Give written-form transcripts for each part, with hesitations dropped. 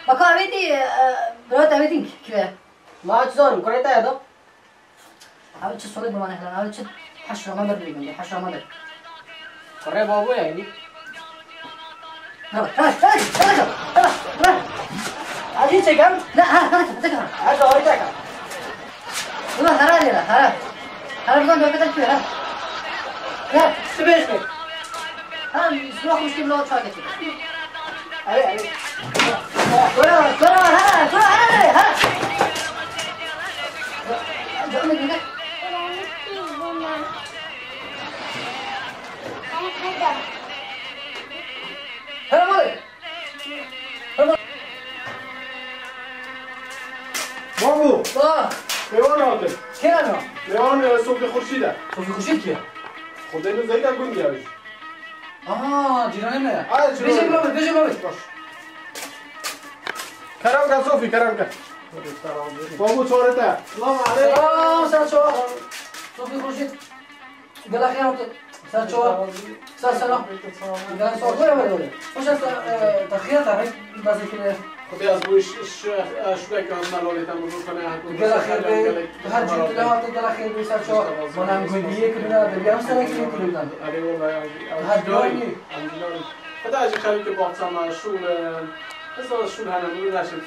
اکا اویدی برات اویدی کیه؟ ما چیزارم کاری تا یادم اوید چه سولی بمانه هلان اوید چه حشرامه بر بیگم حشرامه بر کاری بابو یعنی نه عادی چکم نه چکم از آوری چکم نه هر بگم بپدر کیه نه چه بهش می سوخ مشکل لات چای کشید اوی برو جامعه دیگه هلا مالك بابو لیوان آده كيف انا؟ لیوان صبح خورشیده صوفي خورشيد كيف؟ خدا اینو زیده گوندی همیش جيراني منه جيراني. بيجي بلومي کرم کن صوفی کرم کن بابو چاره تا سلام علیکم سلام صوفي خورشيد قال خير سلام قال صوفي ولا وش تخيل تعرف بس كده خدا از بوش شوی که از ملالی تمرین کنه قال خير هر جيت له قال خير بيسال شو منام قوليه كده بيام سنه كده كده علی والله هدوی خدا از خیلی که باقی سام شول از شول هنوز نشد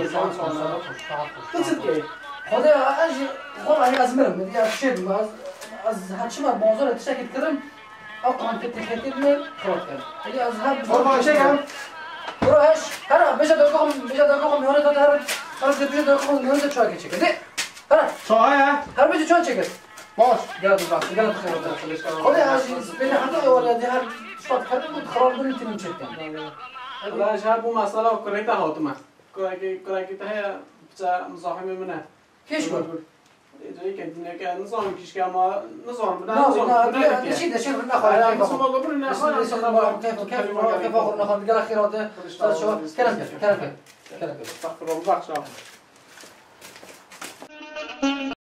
خدا خب اگه از مرم یا شد از هر چی من بازار تشکیل کردم او قانون تشکیل من خلاص کردم اگه از هر بابا چیکم بروش هر بشه دکتر میونه تو هر بشه دکتر میونه چای چیکه دی چای هر بشه چای چیکه باش گرد باش گرد خیر خدا از بین حتی ولی هر شات کردم بود خراب بود تیم چیکم خدا شهر بو مسئله کنه تا هاتم کاری تا بچه مزاحم منه کیش کن جایی که دیگه که نظام کیش که اما نظام نه نشید نخواه نظام قبول نه كيف اخر نخواه قال خيراته شو كلام استغفر الله بخشا